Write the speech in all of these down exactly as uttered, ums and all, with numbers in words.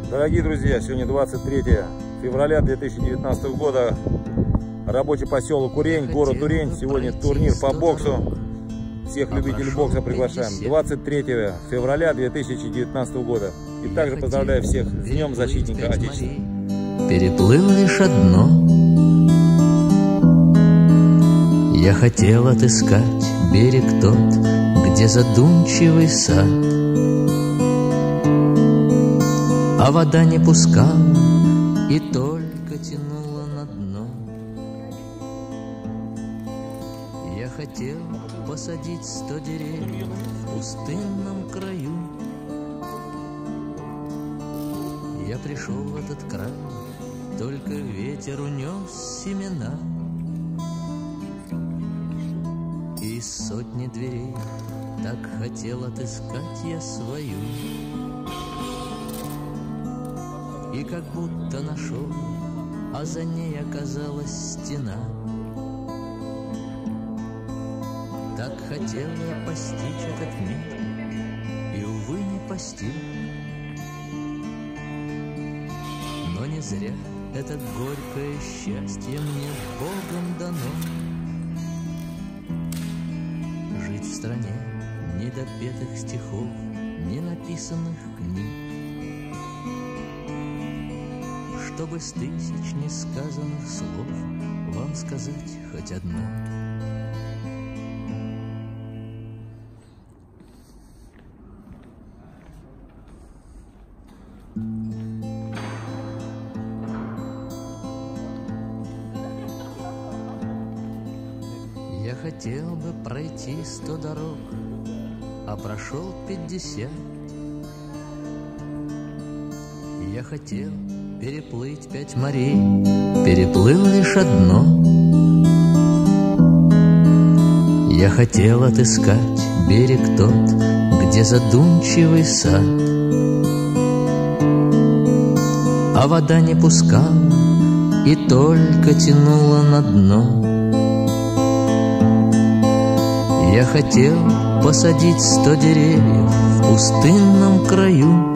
Дорогие друзья, сегодня двадцать третье февраля две тысячи девятнадцатого года. Рабочий поселок Урень, город Урень. Сегодня турнир по боксу. Всех любителей бокса приглашаем. двадцать третьего февраля две тысячи девятнадцатого года. И также поздравляю всех с Днем Защитника Отечества. Переплыл лишь одно. Я хотел отыскать берег тот, где задумчивый сад, а вода не пускала и только тянула на дно. Я хотел посадить сто деревьев в пустынном краю. Я пришел в этот край, только ветер унес семена. И из сотни дверей так хотел отыскать я свою. И как будто нашел, а за ней оказалась стена. Так хотел я постичь этот мир, и, увы, не постиг. Но не зря это горькое счастье мне Богом дано. Жить в стране недопетых стихов, не написанных книг, чтобы с тысяч несказанных слов вам сказать хоть одно. Я хотел бы пройти сто дорог, а прошел пятьдесят. Я хотел переплыть пять морей, переплыл лишь одно. Я хотел отыскать берег тот, где задумчивый сад, а вода не пускала и только тянула на дно. Я хотел посадить сто деревьев в пустынном краю.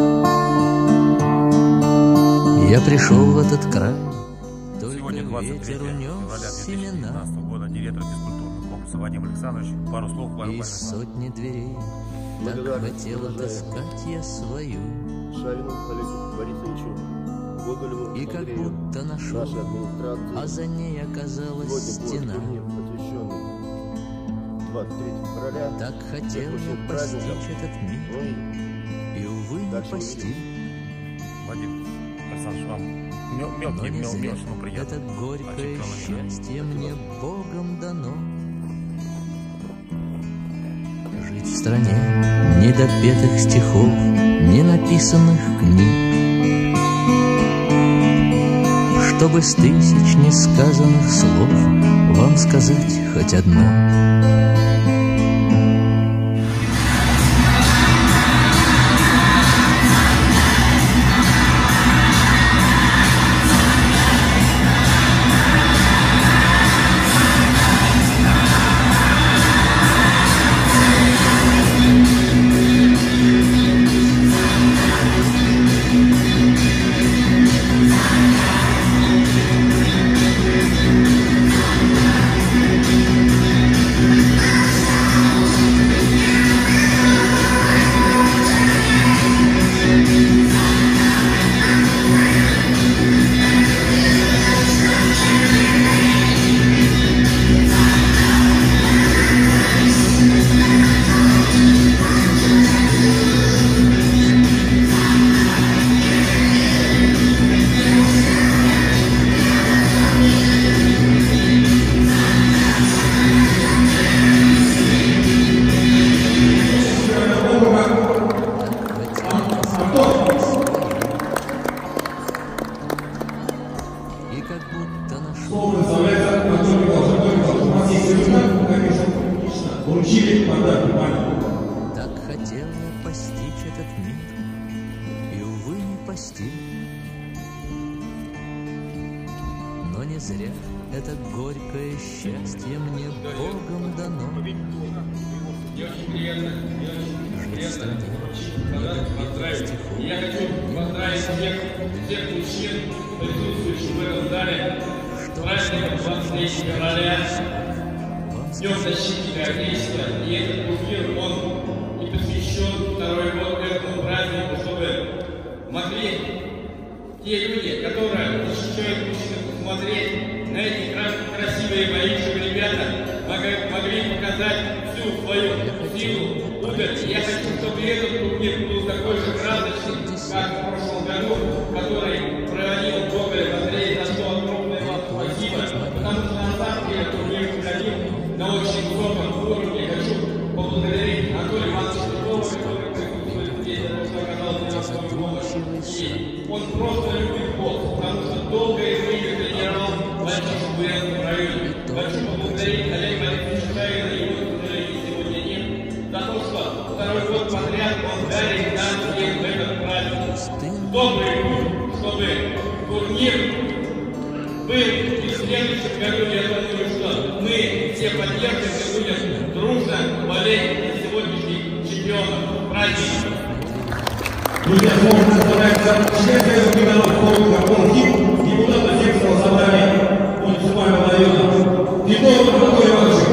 Я пришел в этот край, Сегодня двадцать третье февраля две тысячи девятнадцатого года. Директор физкультурного комплекса Вадим Александрович. Пару слов буквально. Из сотни дверей так хотел отыскать я свою. Шарину Олегу Борисовичу, Гоголеву И как Андрею, будто нашел, нашей администрации. а за ней оказалась Сегодня стена. будет турнир, посвященный двадцать третьего февраля. Так хотел я постичь этот мир, и, увы, не постиг. Вадим Александрович, вам Но мелкий, не зря мелкий, но приятно. это горькое счастье мне Богом дано. Жить в стране недопетых стихов, не написанных книг, чтобы с тысяч несказанных слов вам сказать хоть одно. И как будто нашел, так хотел я постичь этот мир, и, увы, не постиг. Но не зря это горькое счастье мне Богом дано. Жить в стране недопетых стихов, не поздравить всех, всех мужчин, присутствующих в этом зале, с праздником двадцать третьего февраля, Днем защитника Отечества. И этот турнир, он и посвящен второй год этому празднику, чтобы могли те люди, которые защищают мужчин, посмотреть на эти красивые бои, чтобы ребята могли показать всю свою силу. Я хочу, чтобы этот турнир был такой же красочный, как в прошлом году, который проводил Гоголь Андрей, за что огромное вам спасибо, потому что на самом деле турнир проходил на очень высоком уровне. Хочу поблагодарить Анатолия Ивановича Петрова, который присутствует здесь, за то, что оказался на своем помощи. И он просто любит бокс, потому что долгое время тренировал в Большом районе. Хочу поблагодарить Олега Борисовича Шаина, его, к сожалению, сегодня нет, за то, что второй год подряд он дарит нам всем в этот праздник добрый путь, чтобы турнир был и в следующем году. Я думаю, что мы все поддержим и будем дружно болеть за сегодняшних чемпионов. Праздник! Друзья, можно назвать член Союза генералов Город ХИП, депутат Отечественного собрания муниципального района. Титов Анатолий Иванович.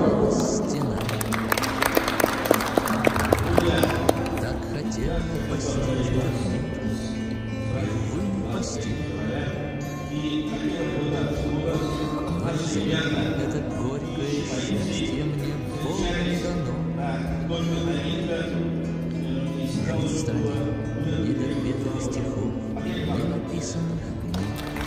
Это горькое счастье мне Богом дано. Жить в стране недопетых стихов, не написанных книг.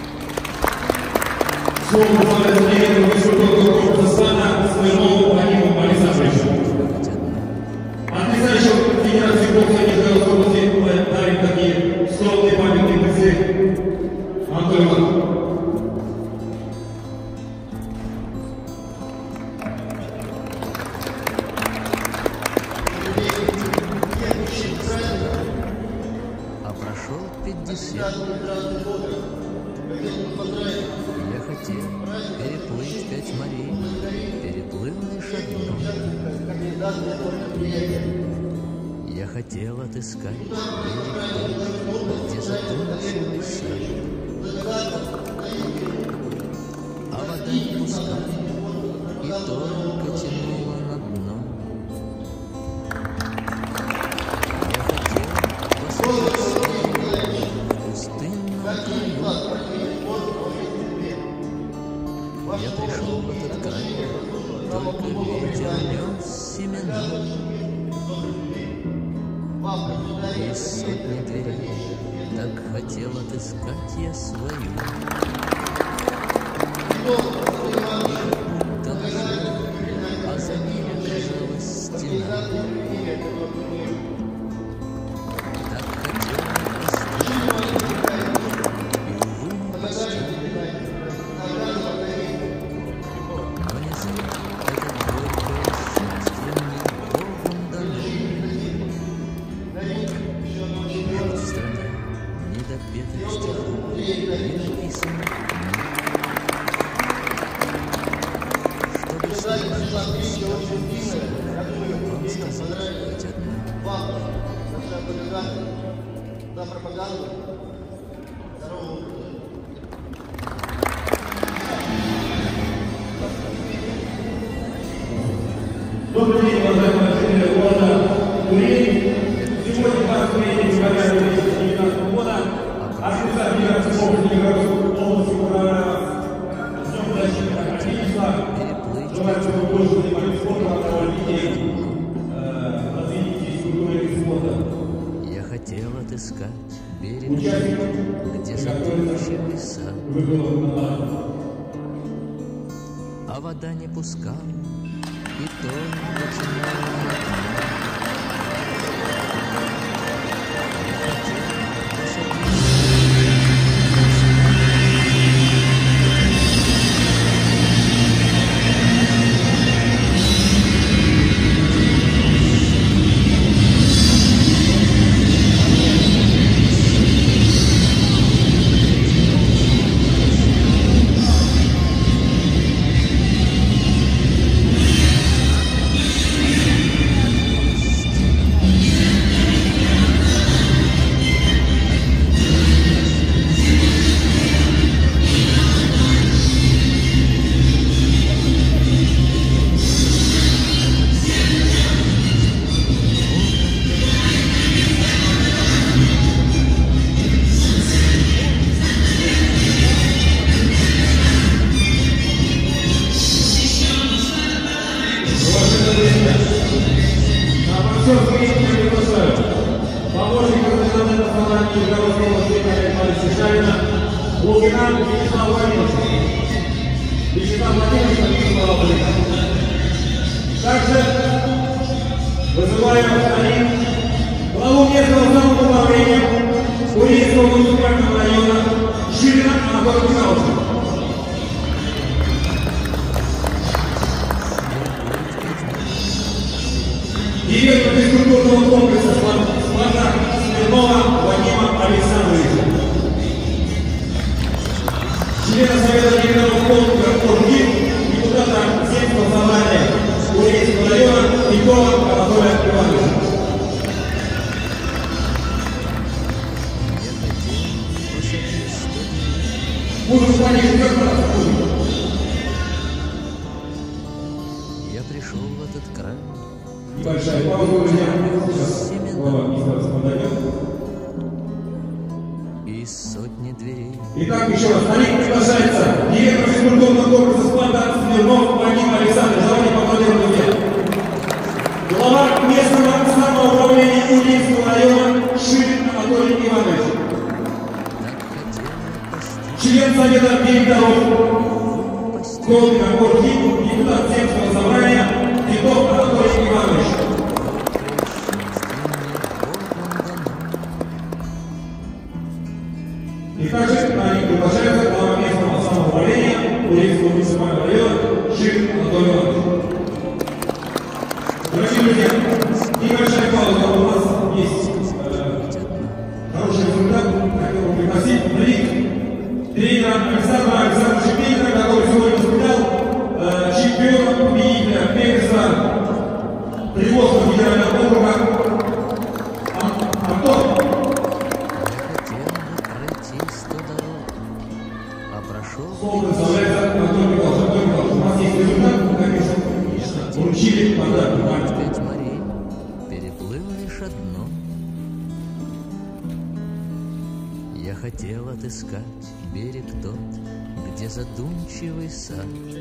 Слово позволяет выступил Казахстана Смирнову Владимиру Александровичу. Потрясающего Федерации бокса Нижегородской области дарит такие скромные памятные призы Анатолий Иванович. Я хотел переплыть пять морей, переплыл лишь одно. Я хотел отыскать берег тот, где задумчивый сад, а вода не пускала и только тянула на дно. Я хотел восхититься в пустынном краю. Я пришел в этот край, только ветер нес семена. Из сотни дверей так хотел отыскать я свою. И как будто а за ней оказалась стена. Так хотел я постичь, и, увы, не постичь. Но не зря это горькое счастье мне Богом дано. Жить в стране недопетых стихов, не написанных книг. Чтобы слышать, вам сказать хоть одно. За пропаганду. Здорово. Добрый день, уважаемые жители города Турень. Сегодня двадцать третьего февраля две тысячи девятнадцатого года организация Федерации бокса Нижегородской области поздравляет с Днем защитника Отечества. Желаю, чтобы вы больше занимались спортом, развития физкультуры и спорта. Я хотел отыскать берег, где задумчивый сад, а вода не пускала и только тянула на дно. Я хотел посадить основания Нижегородского Виталия Ивановича Шавина, Лукина Вячеслав Владимирович. Вячеслав Владимирович, Вячеслав Владимирович. Также вызываем один главу местного самоуправления Курильского муниципального района Ширина Анатолия Михайловича. Директор физкультурного комплекса «Спартак» Смирнова Вадима Александровича. Члена Совета директоров округа Оргин, депутата Земского собрания Курильского района Никола Анатолия Ивановича. Музыку понизить как раз. Я пришел в этот край. Небольшая пауза, друзья. Сейчас глава администрации подойдет. Из сотни дверей. Итак, еще раз, на них приглашается директор физкультурного комплекса «Спартак» Смирнов Вадим Александрович. Давайте поаплодируем, друзья. Глава местного самоуправления Курильского района Ширин Анатолий Иванович. Член Совета директоров Колпина Оргин, депутат Земского собрания Титов Анатолий Иванович. И также на них приглашается глава местного самоуправления Курильского муниципального района Ширин Анатолий Иванович. Дорогие друзья, небольшая пауза, у нас есть э, хороший результат, хотел бы пригласить на ринг тренера Александра Александровича Петрова, который сегодня выступал э, чемпионом победителя Пегаса Приволжского федерального округа Антон. Слово представляется Антон Михайлович. Антон Михайлович, у нас есть результат, мы, конечно, вручили подарок. Пять морей переплыло лишь одно. Я хотел отыскать берег тот, где задумчивый сад,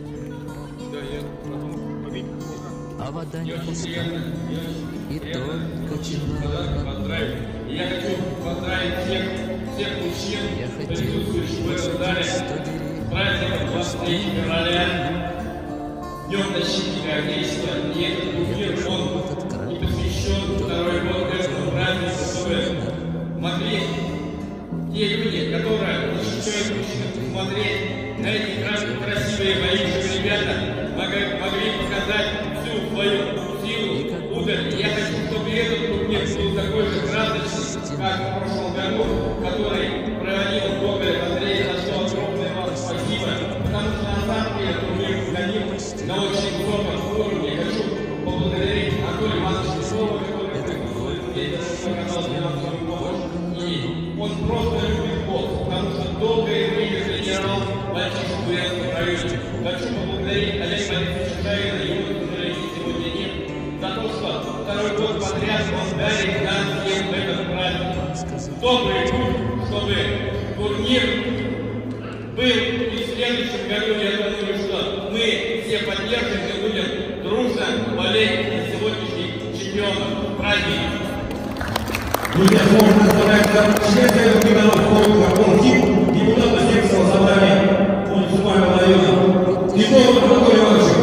а вода не пускала и только тянула на дно. Я хочу поздравить всех, всех мужчин, Я хотел присутствующих в этом зале, сто деревьев, с праздником двадцать третьего февраля, Днем защитника Отечества. И этот турнир, он и посвящен второй год этому празднику, чтобы могли те люди, которые защищают мужчин, смотреть на эти красивые воинственные ребята, могли, могли показать всю свою силу, удаль. И я хочу, чтобы этот турнир был такой же красочный, как в прошлом году, который проводил Гоголь Андрей, за что огромное вам спасибо, потому что на самом деле турнир проходил на очень высоком уровне. Я хочу поблагодарить Анатолия Ивановича Слова, который присутствует здесь, оказал мне нам свою помощь. И он просто любит бокс, потому что долгое время тренировал мальчишек в Бурятском районе. Хочу поблагодарить Олега Борисовича Шавина, его, к сожалению, сегодня нет, за то, что второй год подряд он дарит нам всем в этот праздник добрый путь, чтобы турнир был и в следующем году. Я думаю, что мы все поддержим и будем дружно болеть за сегодняшних чемпионов. Праздник! Друзья, слово представляется член Совета директоров округа Оргин, депутата Земского собрания муниципального района Никола Анатолий Иванович.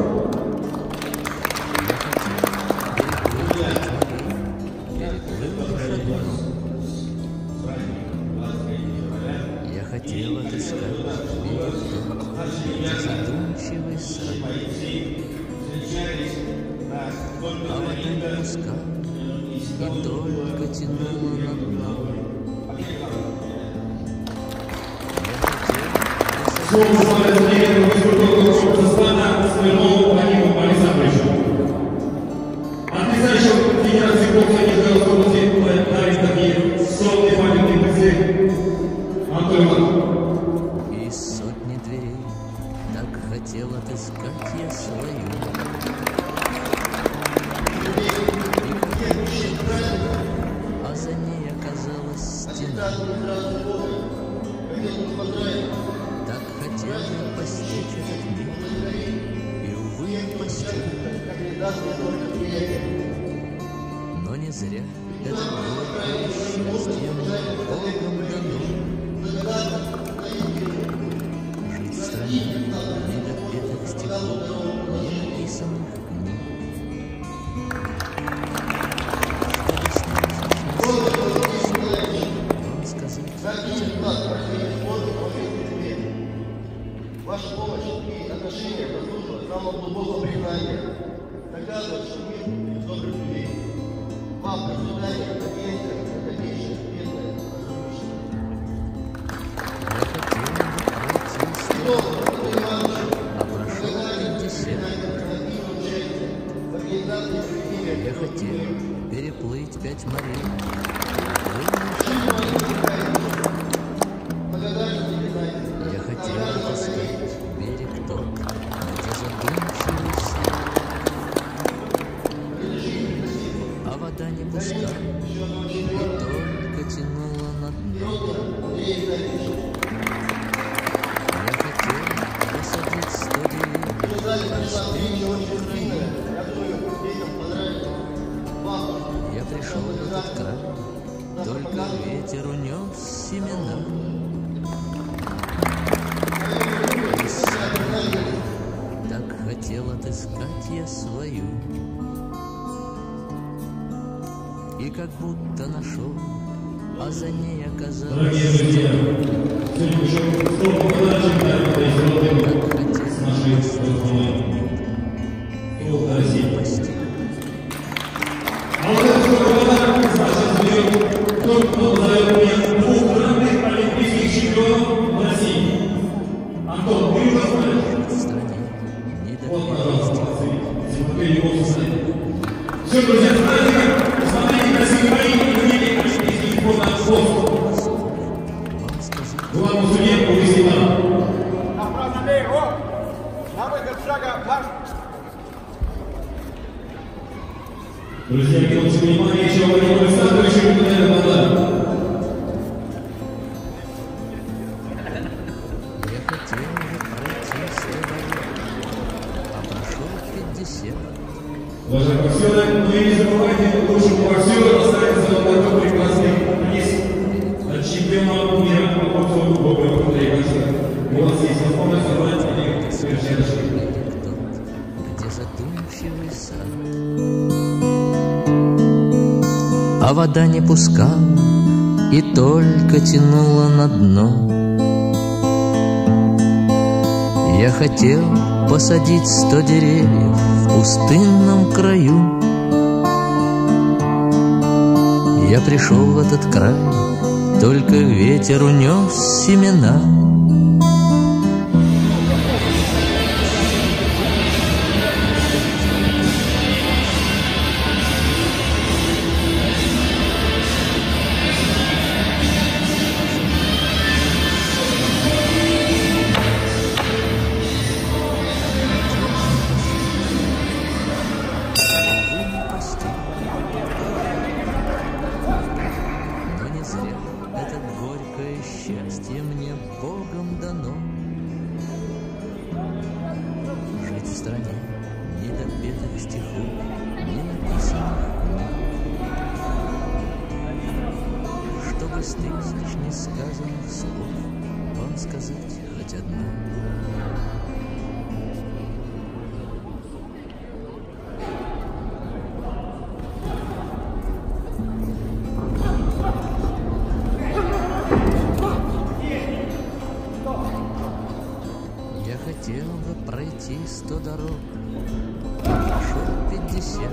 Я хотел отыскать берег тот, где задумчивый сад, а вода не пускала и только тянула на дно. Слово представляется директору физкультурного комплекса «Спартак» Смирнову Вадиму Александровичу. Потрясающего федерации бокса Нижегородской области дарит такие сотни памятных призы Антон Иванович. Из сотни дверей так хотел отыскать я свою. А за ней оказалась стена. Так хотел я постичь этот мир, и, увы, не постиг. Но не зря это горькое счастье Богом дано. Жить в стране недопетых стихов, ненаписанных книг. Вам сказать, ваша помощь и отношения заслуживают самого глубокого признания. Доказывает, что мир из добрых людей. Вам до свидания, надеемся, на дальнейшее успешное я хотел переплыть пять морей. Я хотел отыскать берег тот, где задумчивый свет, а вода не пускала и только тянула на дно. Я хотел посадить сто деревьев, я пришел в этот край, только ветер унес семена. Так хотел отыскать я свою, и как будто нашел, а за ней оказалось. Дорогие друзья, сегодня еще столько подачи, да, это из роды с нашей страной. Футбол России. А вот это сколько подарок с нашей земли. Тот, кто назовет мне двух родных олимпийских чемпионов в России. Антон, ты его знаешь? Вот, пожалуйста, смотрите, его смотрите. Все, друзья, смотрите, смотрите красивые бои и увидите олимпийский сборный спорт. Главный судья увести вам. Направо налево. На выход шага марш. Друзья, минуточку внимания, еще Владимир Александрович, и Николай Богдан. Я хотел бы пройти все бои, а прошел пятьдесят. Уважаемые боксеры, но и не забывайте, лучшему боксеру достанется золотой прекрасный приз от чемпиона мира по боксу Боброва Андрея Гасина. У вас есть возможность собрать денег совершеннейших. Где задумчивый сад, а вода не пускала и только тянула на дно. Я хотел посадить сто деревьев в пустынном краю. Я пришел в этот край, только ветер унес семена. Но не зря это горькое счастье мне Богом дано. Жить в стране недопетых стихов, ненаписанных книг, чтобы с тысяч несказанных слов вам сказать хоть одно. Я хотел бы пройти сто дорог, прошел пятьдесят.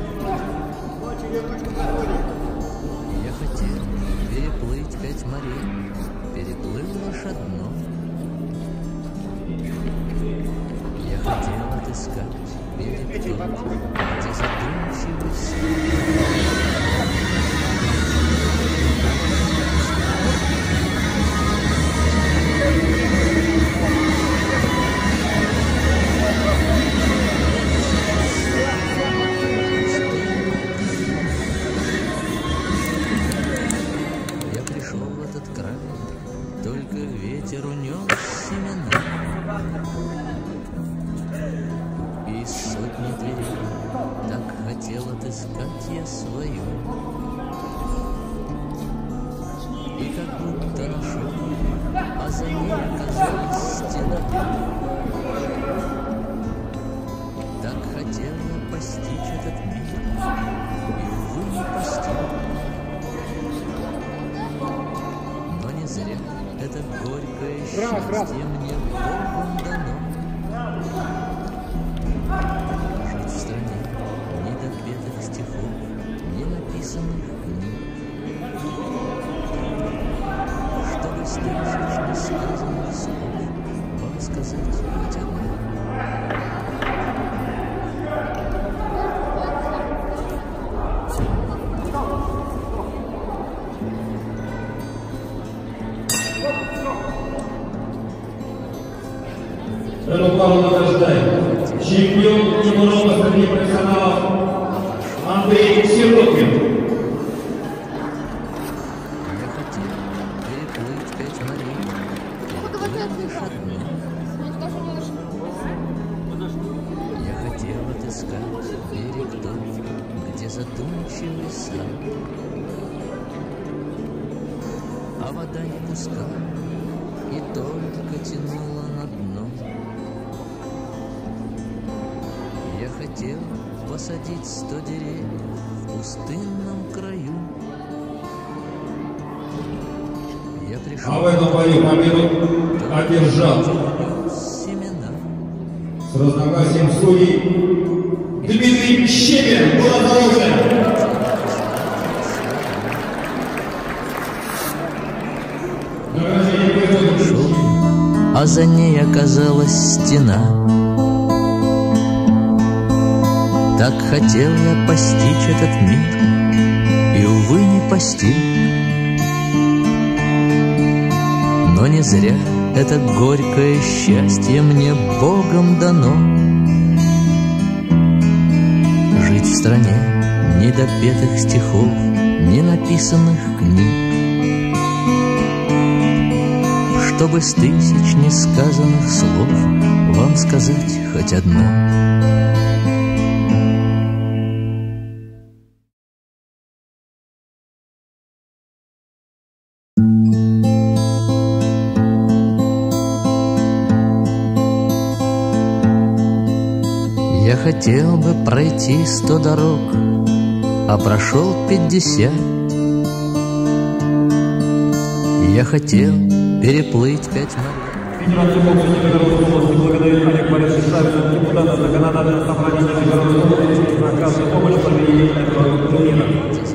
Я хотел переплыть пять морей, переплыл лишь одно. Я хотел отыскать берег тот, где задумчивый я пришел в этот край, только ветер унес семена. Из сотни дверей так хотел отыскать я свою. И как будто нашел, а за ней оказалась стена. Так хотел я постичь этот мир, и, увы, не постиг. Но не зря это горькое счастье мне Богом дано. Жить в стране недопетых стихов, ненаписанных книг, чтобы с тысяч несказанных слов вам сказать хоть одно. Эту пару награждаем. Чемпион Тимурова среди профессионалов Андрей Сироткин. Я хотел переплыть пять морей, переплыть лишь одну. Я хотел отыскать берег тот, где задумчивый сад, а вода не пускала и только тянула на дно. Я хотел посадить сто деревьев в пустынном краю. Я пришел, А в этом бою победу одержал семена. с разногласием судей Дмитрий Щепин. Было здоровья! А за ней оказалась стена. Так хотел я постичь этот мир, и, увы, не постиг. Но не зря это горькое счастье мне Богом дано. Жить в стране недопетых стихов, ненаписанных книг, чтобы с тысяч несказанных слов вам сказать хоть одно. Я хотел бы пройти сто дорог, а прошел пятьдесят. Я хотел переплыть пять морей. Федерация бокса Нижегородской области благодарит Олег Борисович Савин, депутата законодательного собрания Нижегородской области, за оказанную помощь в проведении этого турнира.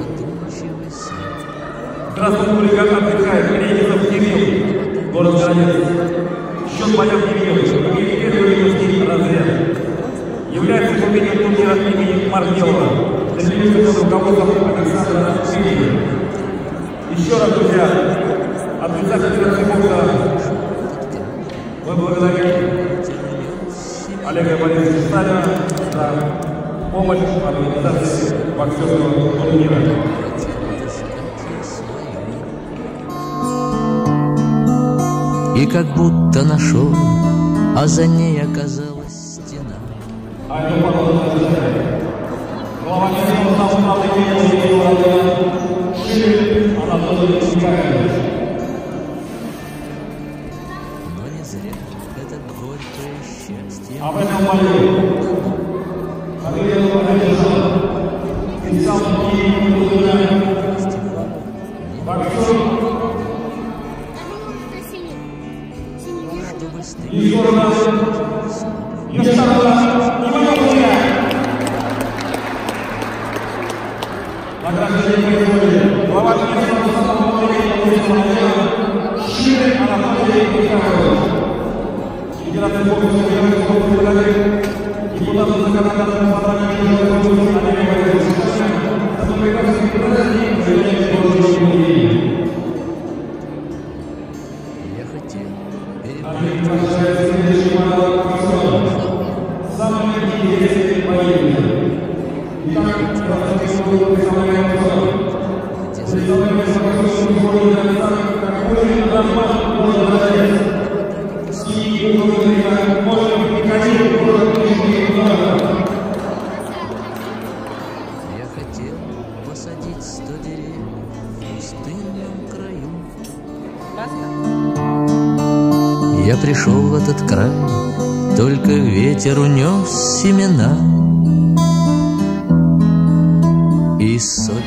Здравствуйте, публика, отдыхает Ленинов Кирилл, город Городец. Счет боев Кирилл, имеет первый юношеский разряд. Является победителем турнира имени Маргелова, тренерским руководством Александра Сергеева. Еще раз, друзья, от лица Федерации бокса мы благодарим Олега Борисовича Савина за помощь в организации боксерского турнира. И как будто нашел, а за ней оказалась стена. А это папа награждает. Глава Нижегородского управления Ширин Анатолий Николаевич. Но не зря это горькое счастье. А в этом бою победу одержал специально Киев боксер из города Нижегорода Ивановская. Награждение происходит глава Нижегородского управления Ширин Анатолий Николаевич. Федерация бокса Нижегородской области благодарит депутата законодательного собрания Нижегородской области Олега Борисовича Савина за прекрасный праздник в проведении городского. Я хотел Олег приглашает следующий молодой боксер. Самый интересный поединок. Итак, двадцать представляем боксер. Представляем боксер города Александр, какой размах города Городец. И уровень можно приходить в город Нижний Новгород. Я хотел посадить сто деревьев в пустынном краю. Я пришел в этот край, только ветер унес семена и соль.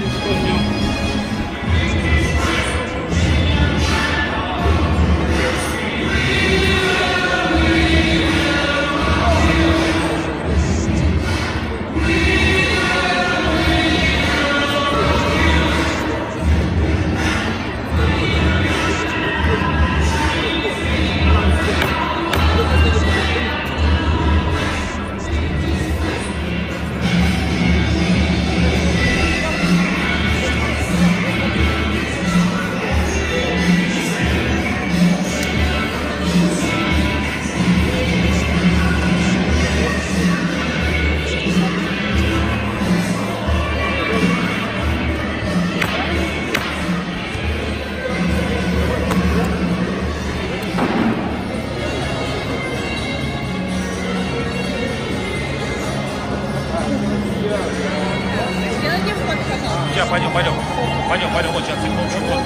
Сейчас пойдем, пойдем. Пойдем, пойдем, вот сейчас секундочку.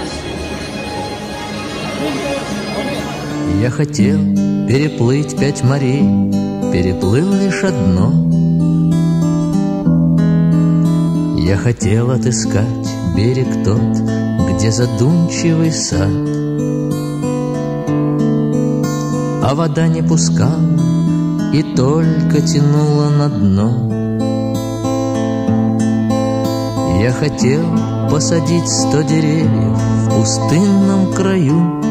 Я хотел переплыть пять морей, переплыл лишь одно. Я хотел отыскать берег тот, где задумчивый сад, а вода не пускала и только тянула на дно. Я хотел посадить сто деревьев в пустынном краю,